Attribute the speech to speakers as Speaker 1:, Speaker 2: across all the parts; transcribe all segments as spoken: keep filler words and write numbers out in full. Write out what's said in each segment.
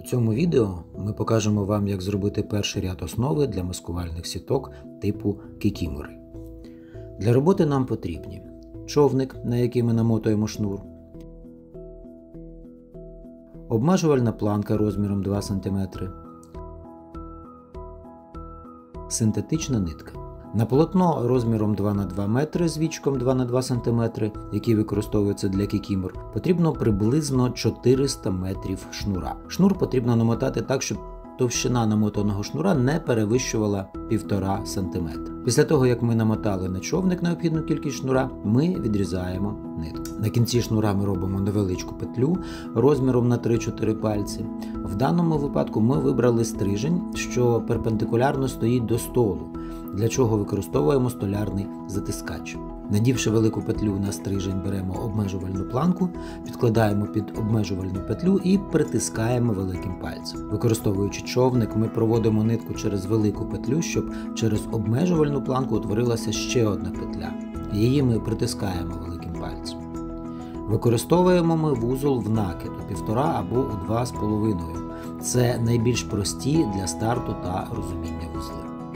Speaker 1: У цьому відео ми покажемо вам, як зробити перший ряд основи для маскувальних сіток типу кікімори. Для роботи нам потрібні човник, на який ми намотуємо шнур, обмежувальна планка розміром два сантиметри, синтетична нитка. На полотно розміром два на два метри з вічком два на два сантиметри, який використовується для кікімор, потрібно приблизно чотириста метрів шнура. Шнур потрібно намотати так, щоб товщина намотаного шнура не перевищувала півтора сантиметра. Після того, як ми намотали на човник необхідну кількість шнура, ми відрізаємо нитку. На кінці шнура ми робимо невеличку петлю розміром на три-чотири пальці. В даному випадку ми вибрали стрижень, що перпендикулярно стоїть до столу, для чого використовуємо столярний затискач. Надівши велику петлю на стрижень, беремо обмежувальну планку, підкладаємо під обмежувальну петлю і притискаємо великим пальцем. Використовуючи човник, ми проводимо нитку через велику петлю, щоб через обмежувальну планку утворилася ще одна петля. Її ми притискаємо великим пальцем. Використовуємо ми вузол в накид у півтора або у два з половиною. Це найбільш прості для старту та розуміння вузли.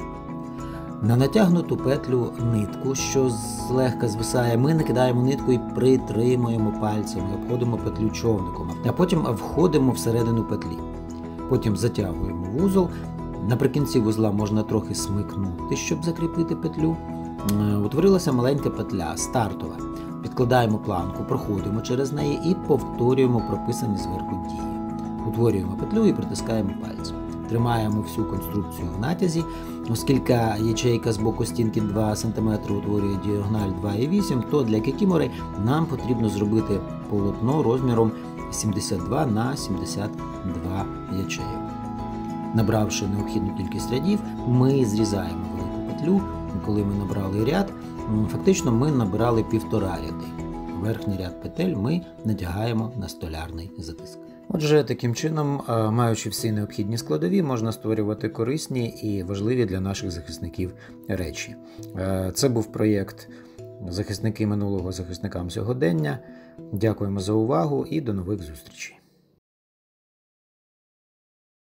Speaker 1: На натягнуту петлю нитку, що злегка звисає, ми накидаємо нитку і притримуємо пальцями, обходимо петлю човником, а потім входимо всередину петлі. Потім затягуємо вузол. Наприкінці вузла можна трохи смикнути, щоб закріпити петлю. Утворилася маленька петля, стартова. Підкладаємо планку, проходимо через неї і повторюємо прописані зверху дії. Утворюємо петлю і притискаємо пальцем. Тримаємо всю конструкцію в натязі. Оскільки ячейка з боку стінки два сантиметри утворює діагональ два і вісім, то для кікімори нам потрібно зробити полотно розміром сімдесят два на сімдесят два ячеїв. Набравши необхідну кількість рядів, ми зрізаємо велику петлю. Коли ми набрали ряд, фактично ми набирали півтора ряди. Верхній ряд петель ми надягаємо на столярний затиск. Отже, таким чином, маючи всі необхідні складові, можна створювати корисні і важливі для наших захисників речі. Це був проєкт «Захисники минулого захисникам сьогодення». Дякуємо за увагу і до нових зустрічей.